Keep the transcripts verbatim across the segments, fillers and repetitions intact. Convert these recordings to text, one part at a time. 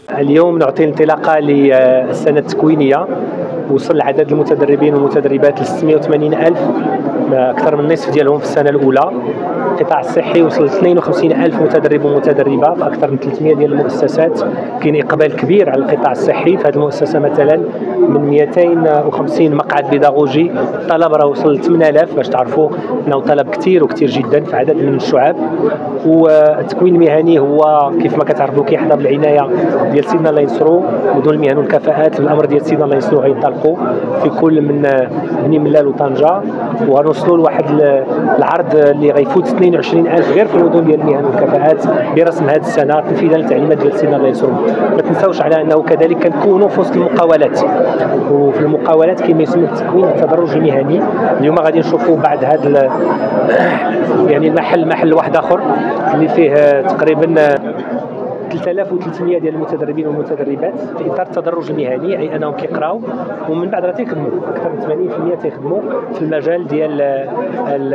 اليوم نعطي انطلاقة للسنة التكوينية. وصل عدد المتدربين والمتدربات ل ستمائة وثمانين ألف، أكثر من النصف ديالهم في السنة الأولى. القطاع الصحي وصل اثنين وخمسين ألف متدرب ومتدربة في أكثر من ثلاثمائة ديال المؤسسات. كاين إقبال كبير على القطاع الصحي في هذه المؤسسة، مثلا من مئتين وخمسين مقعد بيداغوجي الطلب راه وصل ل ثمانية آلاف، باش تعرفوا أنه طلب كثير وكثير جدا في عدد من الشعب. والتكوين المهني هو كيف ما كتعرفوا كيحظى بالعناية ديال سيدنا الله ينصرو. مدن المهن والكفاءات الأمر ديال سيدنا الله ينصرو غينطلقوا في كل من بني ملال وطنجة، وغنوصلوا لواحد العرض اللي غيفوت اثنين وعشرين ألف غير في المدن ديال المهن والكفاءات برسم هذه السنه تنفيذا للتعليمات ديال سيدنا الله ينصرو. ما تنساوش على انه كذلك كنكونوا في وسط المقاولات، وفي المقاولات كما يسمى التكوين التدرج المهني. اليوم غادي نشوفوا بعد هذا يعني المحل محل واحد اخر اللي فيه تقريبا ثلاثة آلاف وثلاثمائة ديال المتدربين والمتدربات في اطار التدرج المهني، اي انهم كيقراو ومن بعد راه تيخدموا. اكثر من ثمانين بالمئة تيخدموا في المجال ديال ال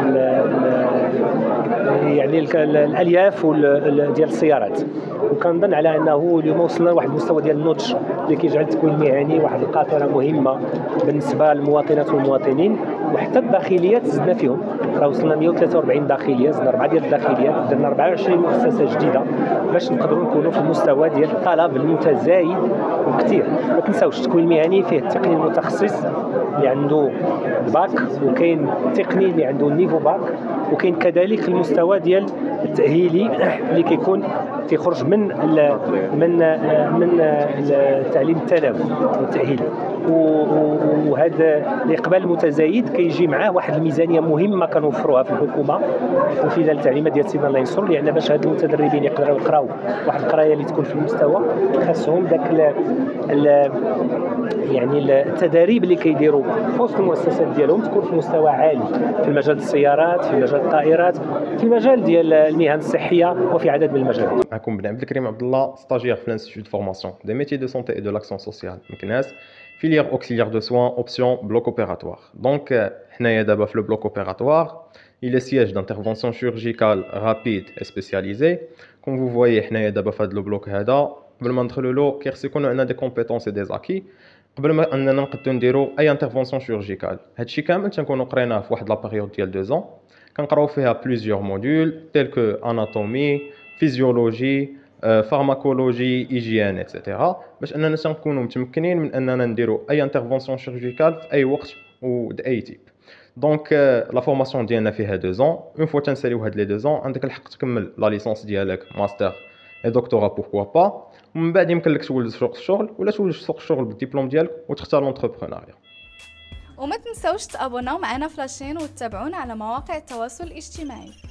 يعني الالياف ديال السيارات. وكنظن على انه اليوم وصلنا لواحد المستوى ديال النضج اللي كيجعل التكوين المهني واحد القاطره مهمه بالنسبه للمواطنات والمواطنين. وحتى الداخليات زدنا فيهم، راه وصلنا مئة وثلاثة وأربعين داخليه، زدنا اربعه ديال الداخليات، درنا أربعة وعشرين مؤسسه جديده باش نقدروا نكونوا في المستوى ديال الطلب المتزايد وكثير. ما تنساوش التكوين المهني فيه التقني المتخصص اللي عنده باك، وكاين التقني اللي عنده النيفو باك، وكاين كذلك المستوى ديال التاهيلي اللي كيكون تيخرج من من من التعليم الثانوي والتاهيلي. وهذا الاقبال المتزايد كيجي معاه واحد الميزانيه مهمه كنوفروها في الحكومه وفي التعليمات ديال سيدنا الله ينصر، لان باش هاد المتدربين يقدروا يقراو واحد القرايه اللي تكون في المستوى خاصهم داك ال ال يعني التدريب اللي كيديروا في وسط المؤسسات ديالهم تكون في مستوى عالي في مجال السيارات، في مجال الطائرات، في المجال ديال المهن الصحيه وفي عدد من المجالات. معكم بن عبد الكريم عبد الله، ستاجير في الانستيتوت دو فورماسيون دي ميتي دو سونتي اي دو لاكسيون سوسيال مكناس، filière auxiliaire de soins, option bloc opératoire. Donc, حنايا دابا في le bloc opératoire, il est siège d'intervention chirurgicale rapide et spécialisée. Comme vous voyez, حنايا دابا في هذا le bloc هذا قبل ما ندخلوا له كيخص يكونوا عندنا des compétences et des acquis قبل ما اننا نقدروا نديروا اي intervention chirurgicale. هادشي كامل تنكونوا قريناه في واحد لا période ديال deux ans. كنقراو فيها plusieurs modules tels que anatomie, physiologie, pharmacologie, hygiène, et cetera. باش اننا نكونوا متمكنين من اننا نديروا اي انترفونسيون شيرجيكال في اي وقت واي تيب. دونك لا فورماسيون ديالنا فيها deux ans. اون فوا تنساليو هاد لي deux ans عندك الحق تكمل لا ليسونس ديالك ماستر اي دكتوراه بوركوا با، ومن بعد يمكن لك تولج سوق الشغل ولا تولج سوق الشغل بالدبلوم ديالك وتختار لونتربرونيا. وما تنسوش تابوناو معنا في لاشين وتتابعونا على مواقع التواصل الاجتماعي.